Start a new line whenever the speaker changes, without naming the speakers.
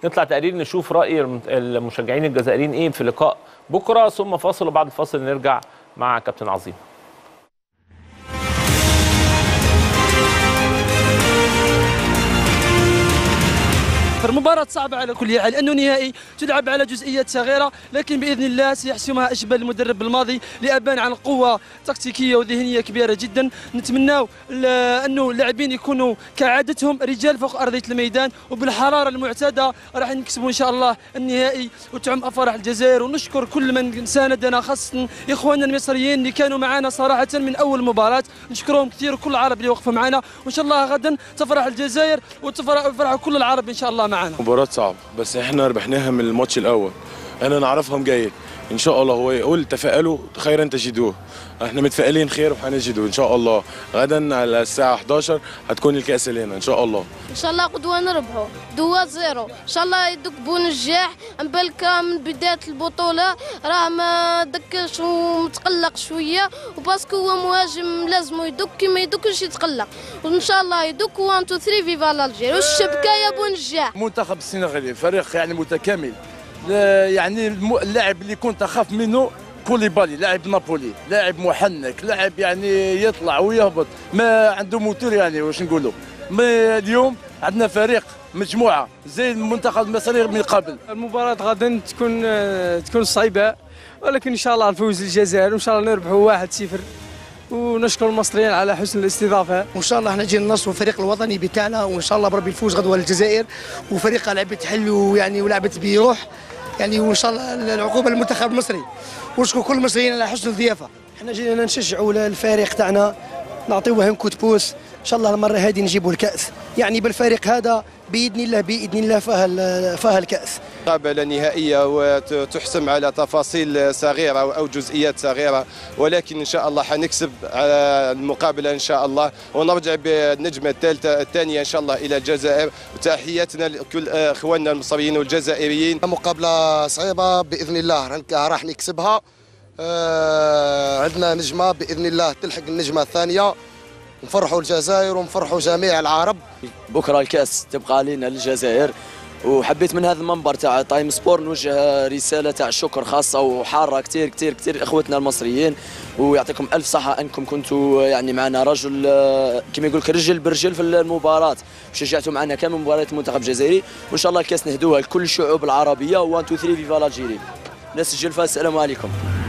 نطلع تقرير نشوف راي المشجعين الجزائريين ايه في لقاء بكره، ثم فاصل وبعد الفاصل نرجع مع كابتن عظيم.
المباراة صعبة على كل حال، لأنه نهائي تلعب على جزئيات صغيرة، لكن بإذن الله سيحسمها أشبال المدرب الماضي لأبان عن قوة تكتيكية وذهنية كبيرة جدا. نتمناو أنه اللاعبين يكونوا كعادتهم رجال فوق أرضية الميدان، وبالحرارة المعتادة راح نكسبوا إن شاء الله النهائي وتعم أفراح الجزائر. ونشكر كل من ساندنا، خاصة إخواننا المصريين اللي كانوا معنا صراحة من أول مباراة، نشكرهم كثير وكل العرب اللي وقفوا معنا، وإن شاء الله غدا تفرح الجزائر وتفرح كل العرب إن شاء الله معنا.
مباراة صعبة بس احنا ربحناها من الماتش الاول، احنا نعرفهم جيد ان شاء الله. هو يقول تفائلوا خيرا تجدوه، احنا متفائلين خير وحنجدوه ان شاء الله. غدا على الساعة 11 هتكون الكأس لنا ان شاء الله.
ان شاء الله قدوة نربحوا 2-0 ان شاء الله. يدك بونجاح مبالك من بداية البطولة راه ما دكش ومتقلق شوية، وباسكو هو مهاجم لازم يدك كيما يدكش يتقلق، وان شاء الله يدك 1 2 3 فيفا الجيري والشبكة يا بونجاح.
منتخب السنغالي فريق يعني متكامل، يعني اللاعب اللي كنت اخاف منه كوليبالي، لاعب نابولي، لاعب محنك، لاعب يعني يطلع ويهبط، ما عنده موتور يعني واش نقولوا. اليوم عندنا فريق مجموعه زي المنتخب المصري من قبل.
المباراة غدا تكون صعيبة، ولكن ان شاء الله نفوز الجزائر وان شاء الله نربحوا 1-0. ونشكر المصريين على حسن الاستضافه،
وان شاء الله احنا جينا ننصروا الفريق الوطني بتاعنا، وان شاء الله بربي الفوز غدوه للجزائر، وفريقها لعبت حلو يعني ولعبت بروح يعني، وان شاء الله العقوبه للمنتخب المصري. ونشكر كل المصريين على حسن الضيافه. احنا جينا نشجعوا الفريق تاعنا، نعطيوه كوت بوس ان شاء الله المره هذه نجيبوا الكاس، يعني بالفريق هذا باذن الله فاه الكاس.
مقابلة نهائية وتحسم على تفاصيل صغيرة أو جزئيات صغيرة، ولكن إن شاء الله حنكسب المقابلة إن شاء الله، ونرجع بالنجمة الثانية إن شاء الله إلى الجزائر. وتحياتنا لكل إخواننا المصريين والجزائريين.
مقابلة صعبة بإذن الله راح نكسبها. عندنا نجمة بإذن الله تلحق النجمة الثانية، نفرحوا الجزائر ونفرحوا جميع العرب.
بكرة الكأس تبقى لنا للجزائر، وحبيت من هذا المنبر تاع تايم سبور نوجه رساله تاع شكر خاصه وحاره كثير كثير كثير اخوتنا المصريين، ويعطيكم الف صحه انكم كنتوا يعني معنا رجل كما يقول لك رجل برجل في المباراه، وشجعتوا معنا كامل مباريات المنتخب الجزائري، وان شاء الله الكاس نهدوها لكل الشعوب العربيه. 1 2 3 فيفا الجيري. نسجل فيها. السلام عليكم.